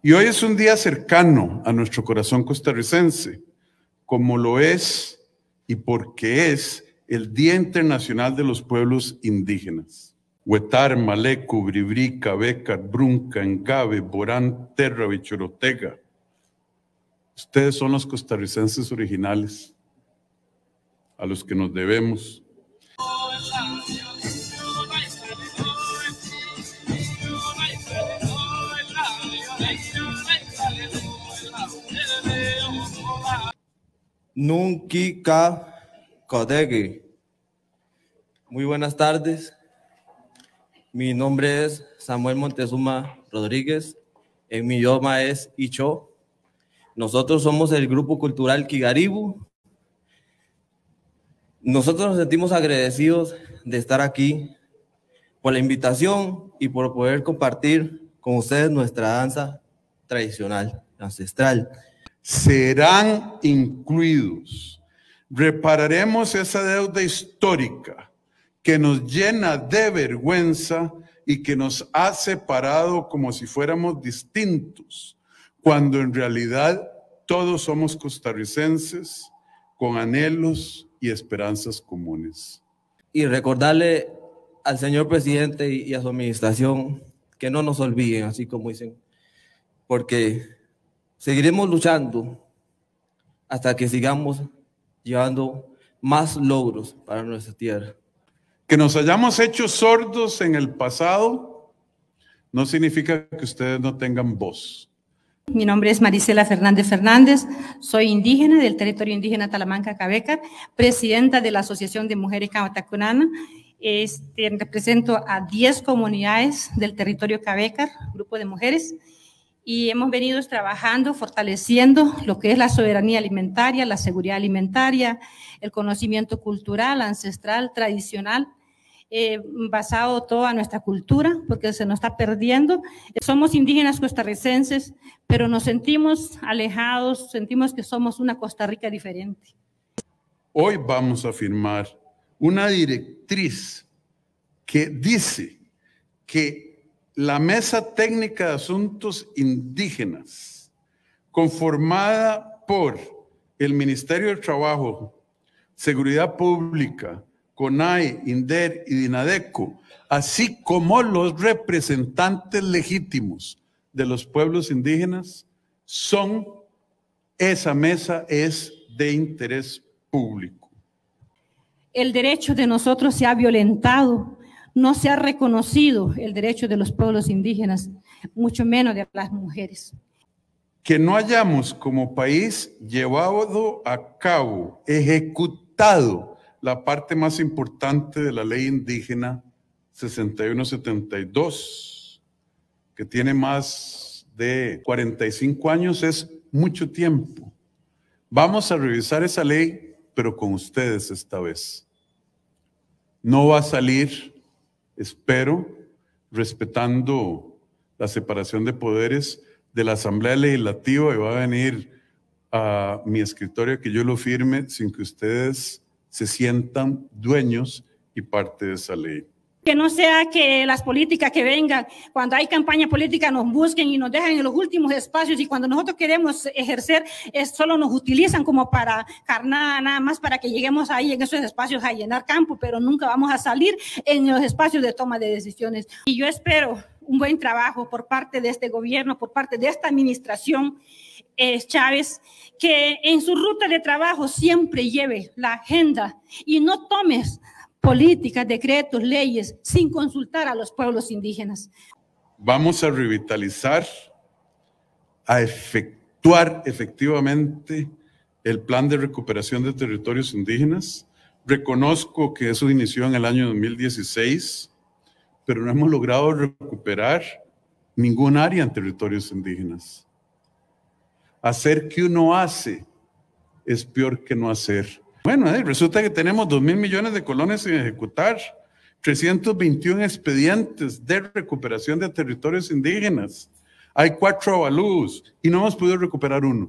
Y hoy es un día cercano a nuestro corazón costarricense, como lo es y porque es el Día Internacional de los Pueblos Indígenas. Huetar, Maleco, Bribri, Cabecar, Brunca, Engabe, Borán, Terra, Bichorotega. Ustedes son los costarricenses originales, a los que nos debemos. Nunkika Kodegi. Muy buenas tardes. Mi nombre es Samuel Montezuma Rodríguez. En mi idioma es Icho. Nosotros somos el grupo cultural Kigaribu. Nosotros nos sentimos agradecidos de estar aquí por la invitación y por poder compartir con ustedes nuestra danza tradicional, ancestral. Serán incluidos. Repararemos esa deuda histórica que nos llena de vergüenza y que nos ha separado como si fuéramos distintos, cuando en realidad todos somos costarricenses con anhelos y esperanzas comunes. Y recordarle al señor presidente y a su administración que no nos olviden, así como dicen, porque seguiremos luchando hasta que sigamos llevando más logros para nuestra tierra. Que nos hayamos hecho sordos en el pasado no significa que ustedes no tengan voz. Mi nombre es Marisela Fernández Fernández, soy indígena del territorio indígena Talamanca-Cabecar, presidenta de la Asociación de Mujeres Camatacunana. Represento a 10 comunidades del territorio Cabecar, grupo de mujeres, y hemos venido trabajando, fortaleciendo lo que es la soberanía alimentaria, la seguridad alimentaria, el conocimiento cultural, ancestral, tradicional, basado toda nuestra cultura, porque se nos está perdiendo. Somos indígenas costarricenses, pero nos sentimos alejados, sentimos que somos una Costa Rica diferente. Hoy vamos a firmar una directriz que dice que la Mesa Técnica de Asuntos Indígenas, conformada por el Ministerio del Trabajo, Seguridad Pública, CONAE, INDER y DINADECO, así como los representantes legítimos de los pueblos indígenas, esa mesa es de interés público. El derecho de nosotros se ha violentado, no se ha reconocido el derecho de los pueblos indígenas, mucho menos de las mujeres. Que no hayamos como país llevado a cabo, ejecutado la parte más importante de la ley indígena 6172, que tiene más de 45 años, es mucho tiempo. Vamos a revisar esa ley, pero con ustedes esta vez. No va a salir, espero, respetando la separación de poderes de la Asamblea Legislativa, y va a venir a mi escritorio que yo lo firme sin que ustedes se sientan dueños y parte de esa ley. Que no sea que las políticas que vengan, cuando hay campaña política, nos busquen y nos dejan en los últimos espacios, y cuando nosotros queremos ejercer, solo nos utilizan como para carnada, nada más para que lleguemos ahí en esos espacios a llenar campo, pero nunca vamos a salir en los espacios de toma de decisiones. Y yo espero un buen trabajo por parte de este gobierno, por parte de esta administración Chávez, que en su ruta de trabajo siempre lleve la agenda y no tomes políticas, decretos, leyes sin consultar a los pueblos indígenas. Vamos a revitalizar, a efectuar efectivamente el plan de recuperación de territorios indígenas. Reconozco que eso inició en el año 2016, pero no hemos logrado recuperar ningún área en territorios indígenas. Hacer que uno hace es peor que no hacer. Bueno, resulta que tenemos 2.000 millones de colones sin ejecutar, 321 expedientes de recuperación de territorios indígenas. Hay 4 avalúos y no hemos podido recuperar uno.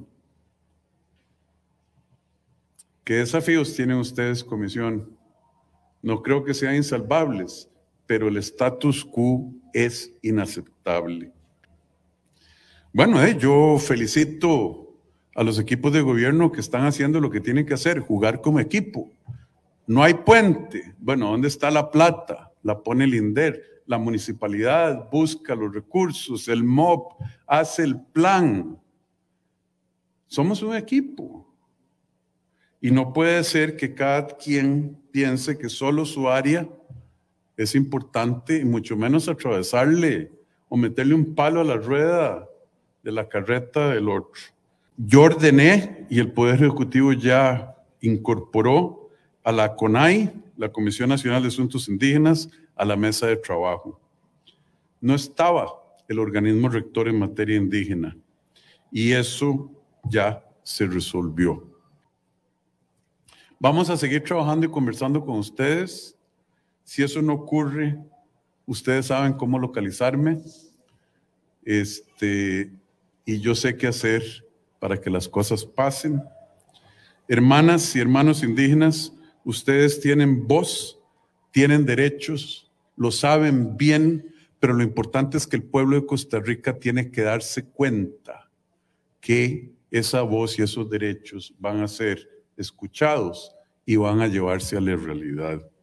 ¿Qué desafíos tienen ustedes, comisión? No creo que sean insalvables, pero el status quo es inaceptable. Bueno, yo felicito a los equipos de gobierno que están haciendo lo que tienen que hacer, jugar como equipo. No hay puente. Bueno, ¿dónde está la plata? La pone el INDER. La municipalidad busca los recursos, el MOP hace el plan. Somos un equipo. Y no puede ser que cada quien piense que solo su área es importante y mucho menos atravesarle o meterle un palo a la rueda de la carreta del otro. Yo ordené y el Poder Ejecutivo ya incorporó a la CONAI, la Comisión Nacional de Asuntos Indígenas, a la mesa de trabajo. No estaba el organismo rector en materia indígena y eso ya se resolvió. Vamos a seguir trabajando y conversando con ustedes. Si eso no ocurre, ustedes saben cómo localizarme. Y yo sé qué hacer para que las cosas pasen. Hermanas y hermanos indígenas, ustedes tienen voz, tienen derechos, lo saben bien, pero lo importante es que el pueblo de Costa Rica tiene que darse cuenta que esa voz y esos derechos van a ser escuchados y van a llevarse a la realidad.